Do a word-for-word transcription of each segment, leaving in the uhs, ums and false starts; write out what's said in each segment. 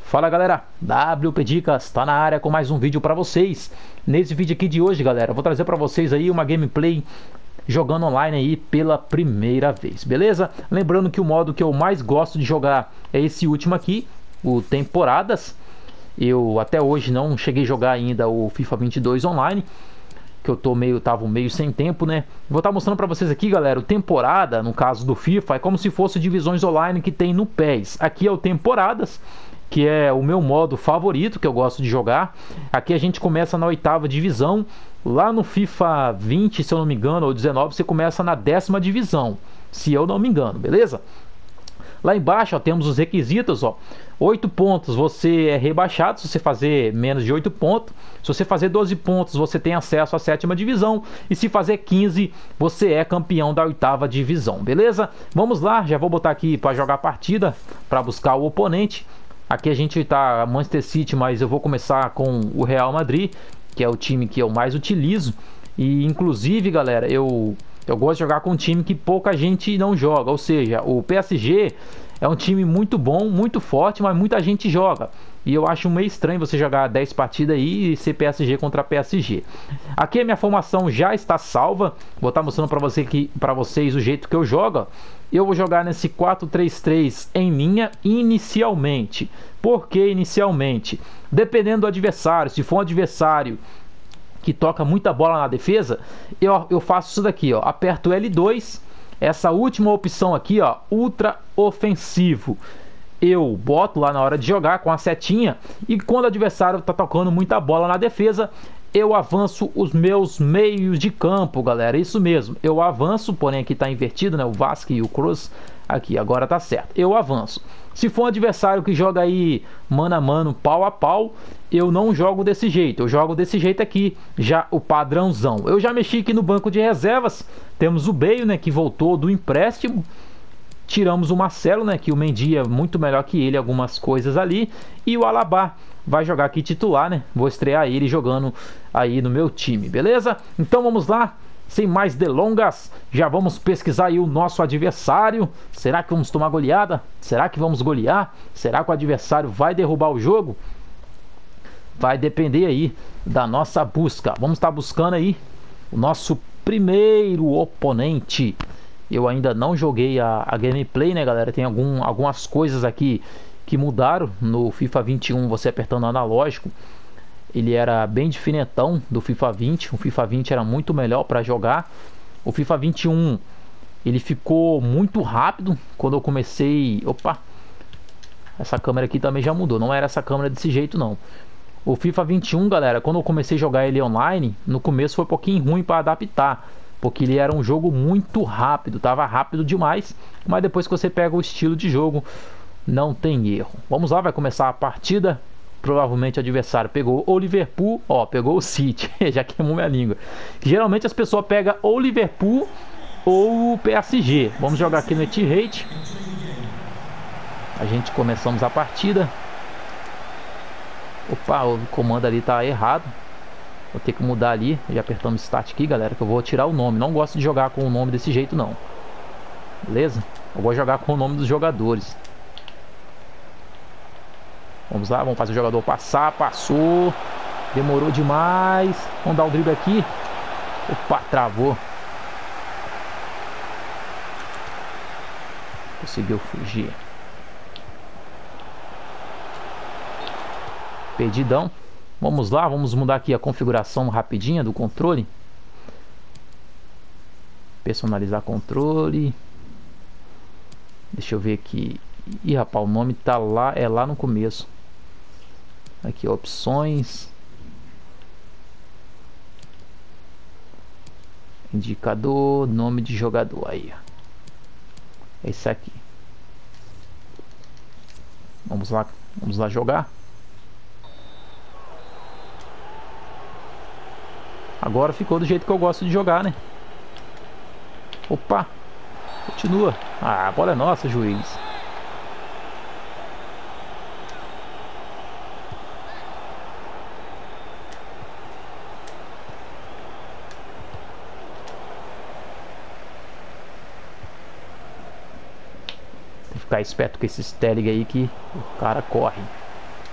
Fala galera, W P Dicas tá na área com mais um vídeo para vocês. Nesse vídeo aqui de hoje, galera, eu vou trazer para vocês aí uma gameplay jogando online aí pela primeira vez, beleza? Lembrando que o modo que eu mais gosto de jogar é esse último aqui, o Temporadas. Eu até hoje não cheguei a jogar ainda o FIFA vinte e dois online, que eu tô meio, tava meio sem tempo, né? Vou estar mostrando para vocês aqui, galera, o Temporada, no caso do FIFA, é como se fosse divisões online que tem no P E S. Aqui é o Temporadas, que é o meu modo favorito, que eu gosto de jogar. Aqui a gente começa na oitava divisão. Lá no FIFA vinte, se eu não me engano, ou dezenove, você começa na décima divisão, se eu não me engano, beleza? Lá embaixo, ó, temos os requisitos, ó. oito pontos você é rebaixado se você fazer menos de oito pontos. Se você fazer doze pontos, você tem acesso à sétima divisão. E se fazer quinze, você é campeão da oitava divisão, beleza? Vamos lá, já vou botar aqui para jogar a partida, para buscar o oponente. Aqui a gente tá Manchester City, mas eu vou começar com o Real Madrid, que é o time que eu mais utilizo. E inclusive, galera, eu, eu gosto de jogar com um time que pouca gente não joga. Ou seja, o P S G é um time muito bom, muito forte, mas muita gente joga. E eu acho meio estranho você jogar dez partidas aí e ser P S G contra P S G. Aqui a minha formação já está salva. Vou estar mostrando para você que, para vocês o jeito que eu jogo. Eu vou jogar nesse quatro três três em linha inicialmente. Por que inicialmente? Dependendo do adversário. Se for um adversário que toca muita bola na defesa, eu, eu faço isso daqui, ó. Aperto L dois. Essa última opção aqui, ó, ultra ofensivo. Eu boto lá na hora de jogar com a setinha. E quando o adversário tá tocando muita bola na defesa, eu avanço os meus meios de campo, galera. Isso mesmo, eu avanço, porém aqui tá invertido, né? O Vasco e o Cruz. Aqui, agora tá certo. Eu avanço. Se for um adversário que joga aí mano a mano, pau a pau, eu não jogo desse jeito. Eu jogo desse jeito aqui, já o padrãozão. Eu já mexi aqui no banco de reservas. Temos o Bale, né? Que voltou do empréstimo. Tiramos o Marcelo, né? Que o Mendy é muito melhor que ele, algumas coisas ali. E o Alaba vai jogar aqui titular, né? Vou estrear ele jogando aí no meu time, beleza? Então vamos lá, sem mais delongas, já vamos pesquisar aí o nosso adversário. Será que vamos tomar goleada? Será que vamos golear? Será que o adversário vai derrubar o jogo? Vai depender aí da nossa busca. Vamos estar buscando aí o nosso primeiro oponente. Eu ainda não joguei a, a gameplay, né, galera? Tem algum, algumas coisas aqui que mudaram no FIFA vinte e um, você apertando o analógico. Ele era bem diferentão do FIFA vinte. O FIFA vinte era muito melhor para jogar. O FIFA vinte e um, ele ficou muito rápido quando eu comecei... Opa! Essa câmera aqui também já mudou. Não era essa câmera desse jeito, não. O FIFA vinte e um, galera, quando eu comecei a jogar ele online, no começo foi um pouquinho ruim para adaptar, porque ele era um jogo muito rápido, tava rápido demais, mas depois que você pega o estilo de jogo, não tem erro. Vamos lá, vai começar a partida. Provavelmente o adversário pegou o Liverpool, ó, pegou o City, já queimou minha língua. Geralmente as pessoas pegam ou o Liverpool ou o P S G. Vamos jogar aqui no Etihad. A gente começamos a partida. Opa, o comando ali tá errado. Vou ter que mudar ali. Já apertamos Start aqui, galera, que eu vou tirar o nome. Não gosto de jogar com o nome desse jeito, não. Beleza? Eu vou jogar com o nome dos jogadores. Vamos lá, vamos fazer o jogador passar. Passou. Demorou demais. Vamos dar o drible aqui. Opa, travou. Conseguiu fugir. Perdidão. Vamos lá, vamos mudar aqui a configuração rapidinha do controle. Personalizar controle. Deixa eu ver aqui. Ih, rapaz, o nome tá lá, é lá no começo. Aqui, opções. Indicador, nome de jogador. Aí, é esse aqui. Vamos lá, vamos lá jogar. Agora ficou do jeito que eu gosto de jogar, né? Opa! Continua. Ah, a bola é nossa, juiz. Tem que ficar esperto com esse Sterling aí que o cara corre.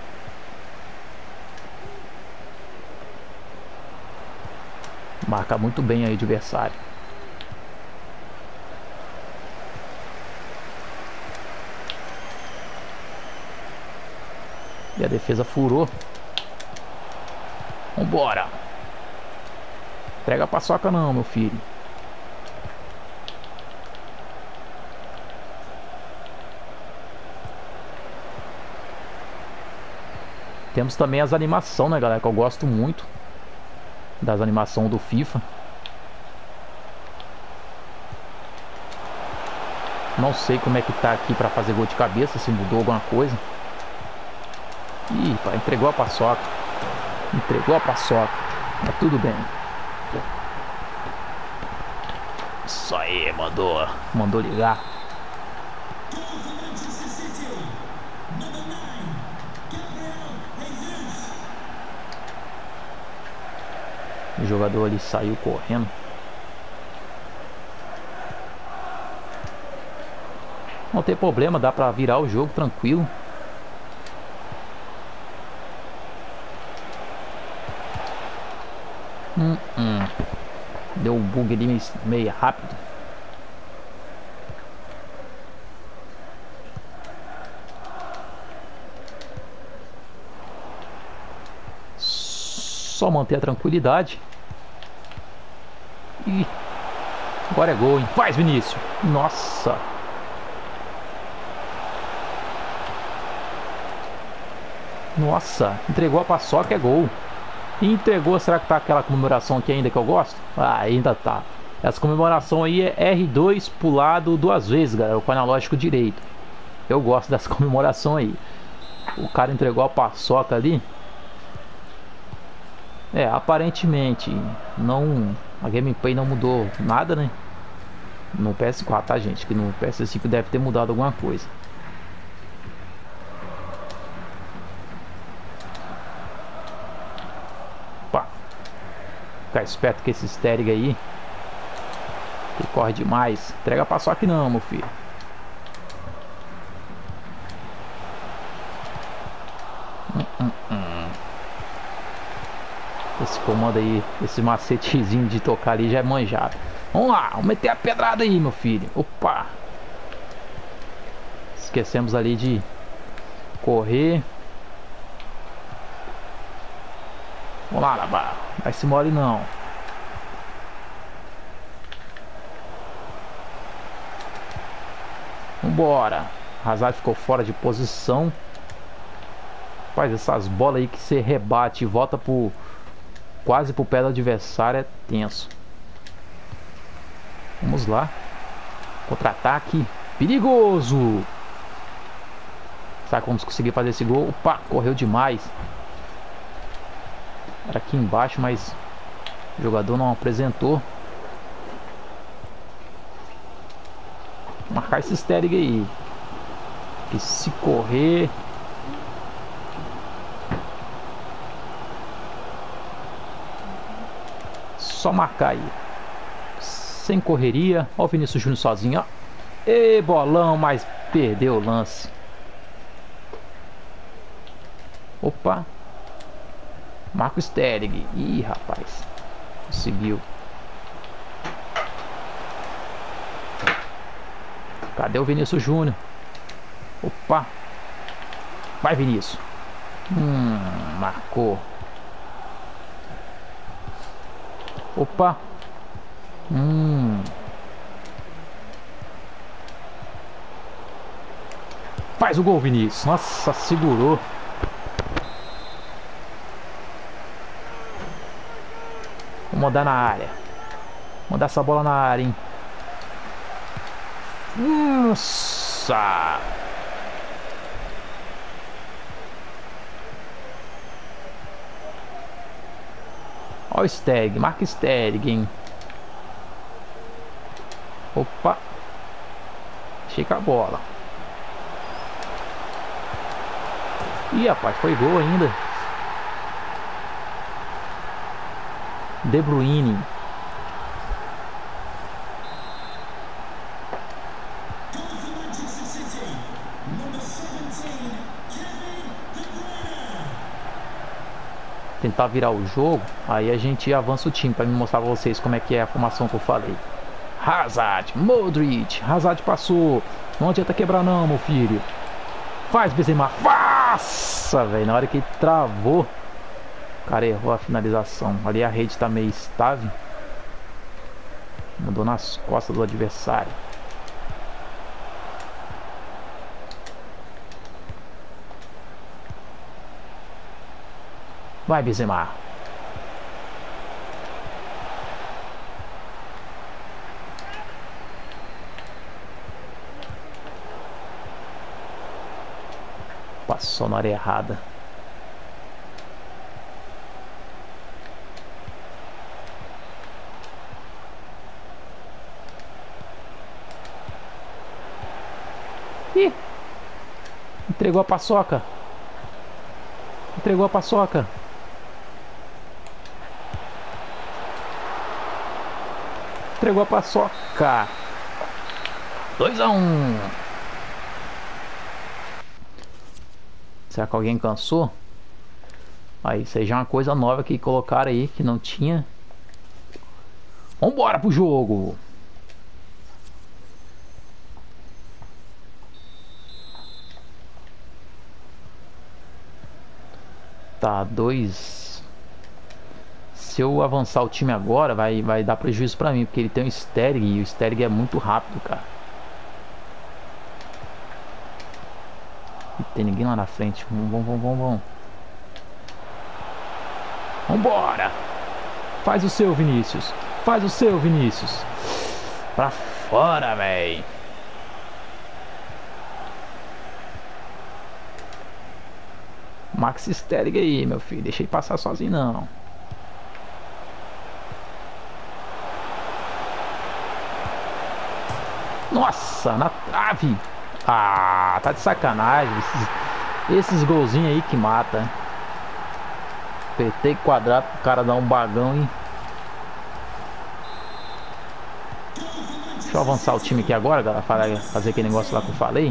Marca muito bem aí o adversário. E a defesa furou. Vambora. Entrega a paçoca não, meu filho. Temos também as animações, né, galera? Que eu gosto muito das animações do FIFA. Não sei como é que tá aqui pra fazer gol de cabeça, se mudou alguma coisa. Ih, pá, entregou a paçoca. Entregou a paçoca. Tá tudo bem. Isso aí, mandou. Mandou ligar. O jogador ali saiu correndo. Não tem problema, dá pra virar o jogo tranquilo. Hum, hum. Deu um bug ali meio, meio rápido. Só manter a tranquilidade. E agora é gol, hein? Faz, Vinícius. Nossa. Nossa, entregou a paçoca, é gol. E entregou, será que tá aquela comemoração aqui ainda que eu gosto? Ah, ainda tá. Essa comemoração aí é R dois pulado duas vezes, galera, com o analógico direito. Eu gosto dessa comemoração aí. O cara entregou a paçoca ali. É, aparentemente não, a gameplay não mudou nada, né? No P S quatro, tá, gente? Que no P S cinco deve ter mudado alguma coisa. Opa. Ficar esperto com esse Sterling aí. Ele corre demais. Entrega a paçoca não, meu filho. Hum, hum, hum. Esse comando aí, esse macetezinho de tocar ali já é manjado. Vamos lá, vamos meter a pedrada aí, meu filho. Opa. Esquecemos ali de correr. Vamos lá, Labá. Vai se mole não. Vambora. Hazard ficou fora de posição. Rapaz, essas bolas aí que você rebate e volta pro, quase pro pé do adversário é tenso. Vamos lá. Contra-ataque. Perigoso. Será que vamos conseguir fazer esse gol? Opa, correu demais. Era aqui embaixo, mas o jogador não apresentou. Vou marcar esse Sterling aí. Que se correr... Só marcar aí. Sem correria. Olha o Vinícius Júnior sozinho, ó. E bolão, mas perdeu o lance. Opa. Marco Sterling. Ih, rapaz. Conseguiu. Cadê o Vinícius Júnior? Opa. Vai, Vinícius. Hum, marcou. Opa. Hum. Faz o gol, Vinícius. Nossa, segurou. Vou mandar na área. Mandar essa bola na área, hein. Nossa. Olha o Steg, marca Steg, hein. Opa. Chega a bola. Ih, rapaz, foi gol ainda. De Bruyne. tentar virar o jogo, aí a gente avança o time para me mostrar pra vocês como é que é a formação que eu falei. Hazard, Modric, Hazard passou, não adianta quebrar não, meu filho. Faz Benzema, faça, velho, na hora que ele travou, o cara errou a finalização. Ali a rede tá meio estável, mandou nas costas do adversário. Vai, Benzema. Passou na área errada. Ih! Entregou a paçoca. Entregou a paçoca. Entregou a paçoca. dois a um. Será que alguém cansou? Aí, isso aí já é uma coisa nova que colocaram aí, que não tinha. Vambora pro jogo. Tá, dois. Se eu avançar o time agora, vai, vai dar prejuízo pra mim, porque ele tem um Sterling e o Sterling é muito rápido, cara. Não tem ninguém lá na frente. Vamos, vamos, vamos, vamos. Vambora! Faz o seu, Vinícius. Faz o seu, Vinícius. Pra fora, velho. Max Sterling aí, meu filho. Deixa ele passar sozinho, não. Nossa, na trave. Ah, tá de sacanagem. Esses, esses golzinhos aí que mata. Apertei quadrado pro cara dar um bagão e... Deixa eu avançar o time aqui agora, galera. Fazer aquele negócio lá que eu falei.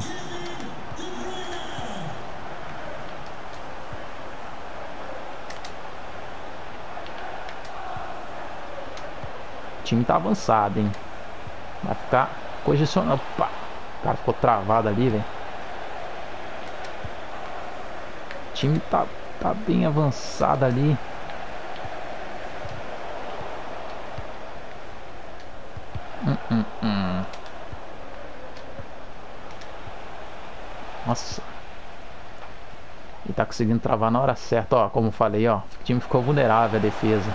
O time tá avançado, hein. Vai ficar posicionando. Opa! O cara ficou travado ali, velho. O time tá, tá bem avançado ali. Hum, hum, hum. Nossa. Ele tá conseguindo travar na hora certa, ó. Como eu falei, ó. O time ficou vulnerável, a defesa.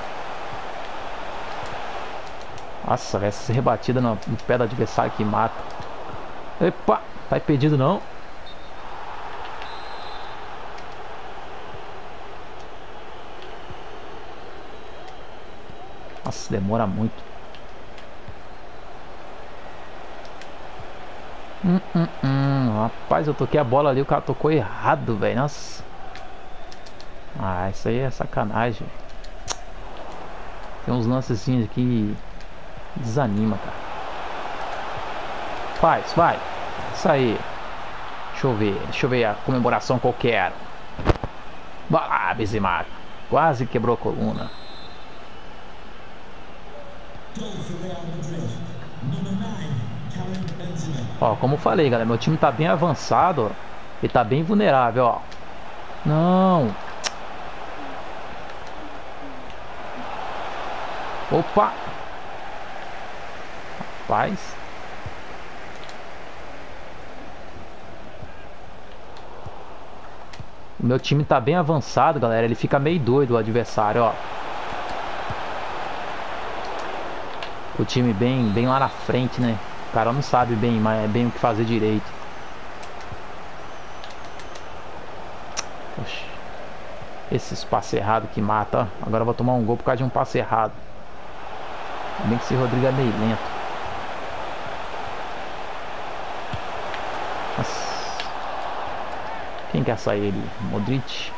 Nossa, essa rebatida no, no pé do adversário que mata. Epa, tá impedido não. Nossa, demora muito. Hum, hum, hum. Rapaz, eu toquei a bola ali, o cara tocou errado, velho. Nossa. Ah, isso aí é sacanagem. Tem uns lancezinhos aqui. Desanima, cara. Faz, vai. Isso aí. Deixa eu ver. Deixa eu ver a comemoração que eu quero. Vai lá, Benzema. Quase quebrou a coluna. Ó, como eu falei, galera, meu time tá bem avançado, ó. Ele tá bem vulnerável, ó. Não. Opa. Rapaz. O meu time tá bem avançado, galera. Ele fica meio doido, o adversário, ó. O time bem, bem lá na frente, né? O cara não sabe bem, mas é bem o que fazer direito. Oxi. Esses passes errados que mata, ó. Agora eu vou tomar um gol por causa de um passe errado. Bem que esse Rodrigo é meio lento. Nossa. Quem quer sair ali? Modric.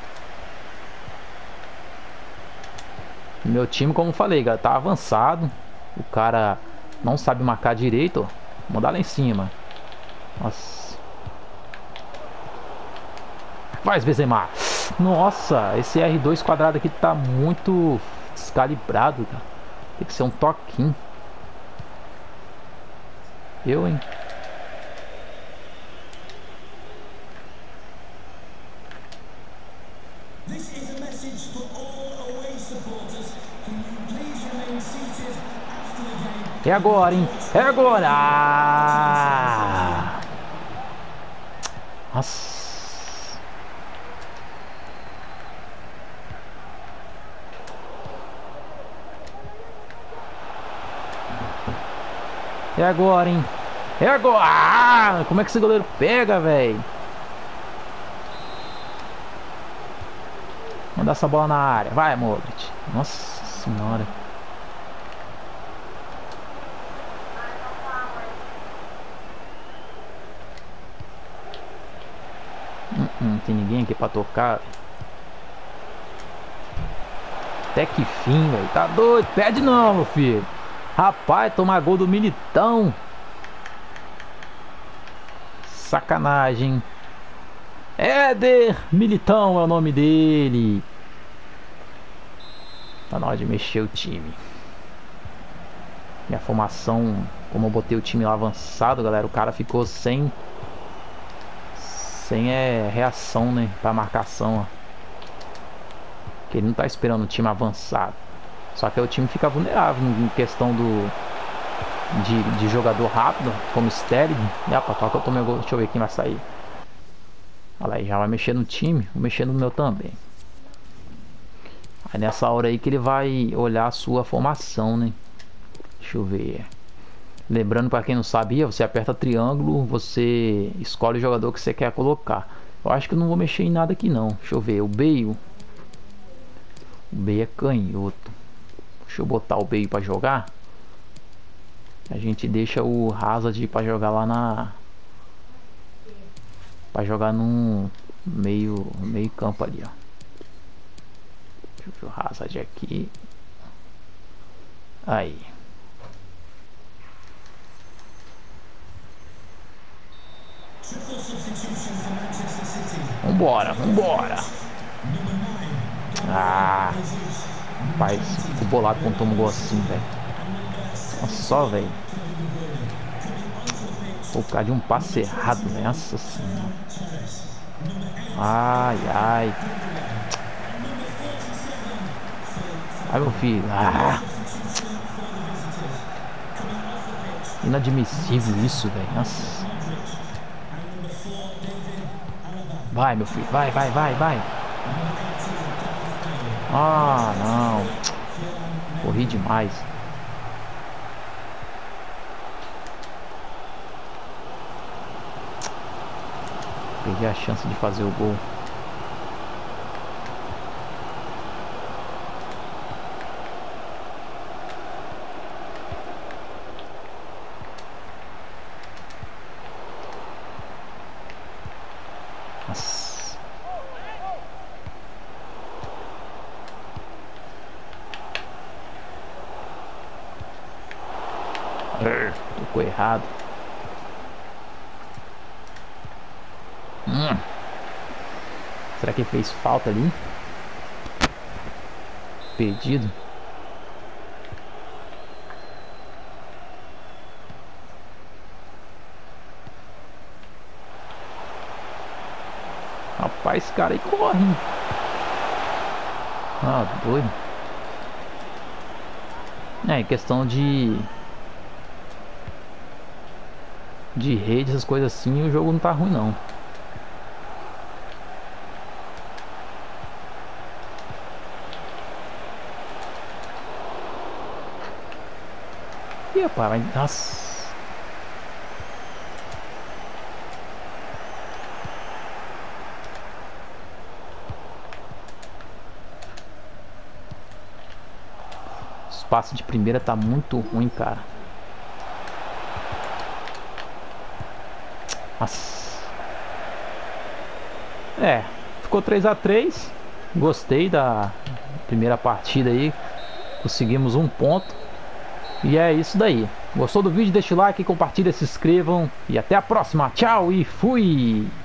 Meu time, como eu falei, galera, tá avançado. O cara não sabe marcar direito, ó. Vou mandar lá em cima. Nossa. Faz, Benzema. Nossa, esse R dois quadrado aqui tá muito descalibrado, cara. Tem que ser um toquinho. Eu, hein? É agora, hein? É agora! Ah! Nossa. É agora, hein? É agora! Ah! Como é que esse goleiro pega, velho? Mandar essa bola na área. Vai, Modric. Nossa senhora. Hum, hum, não tem ninguém aqui pra tocar. Até que fim, velho. Tá doido? Pede não, meu filho. Rapaz, tomar gol do Militão. Sacanagem. Éder Militão é o nome dele. Tá na hora de mexer o time. Minha formação, como eu botei o time lá avançado, galera, o cara ficou sem Sem é, reação, né, pra marcação, ó. Que ele não tá esperando o time avançado. Só que aí o time fica vulnerável em questão do de, de jogador rápido, como Sterling. E opa, toca eu tomei gol. Deixa eu ver quem vai sair. Olha aí, já vai mexer no time, vou mexer no meu também. Aí nessa hora aí que ele vai olhar a sua formação, né? Deixa eu ver. Lembrando, para quem não sabia, você aperta triângulo, você escolhe o jogador que você quer colocar. Eu acho que eu não vou mexer em nada aqui não. Deixa eu ver, o Bale. O Bale é canhoto. Deixa eu botar o Bale para jogar. A gente deixa o Hazard para jogar lá na... Para jogar num meio, meio campo ali, ó. Deixa eu ver o Hazard aqui. Aí. Vambora, vambora. Ah, rapaz, fico bolado quando tomo gol assim, velho. Olha só, velho. Pô, cara, de um passe errado, velho. Nossa senhora. Ai, ai. Ai, meu filho. Ah. Inadmissível isso, velho. Nossa. Vai, meu filho. Vai, vai, vai, vai. Ah, não. Corri demais. Perdi a chance de fazer o gol. Nossa. Tocou errado. Hum. Será que fez falta ali? Perdido. Rapaz, esse cara aí corre. Ah, doido. É, em questão de de rede, essas coisas assim, o jogo não tá ruim não. Ih, rapaz, vai... Nossa. Os passes de primeira tá muito ruim, cara. Nossa. É, ficou três a três. Gostei da primeira partida aí. Conseguimos um ponto. E é isso daí. Gostou do vídeo? Deixa o like, compartilha, se inscrevam. E até a próxima. Tchau e fui!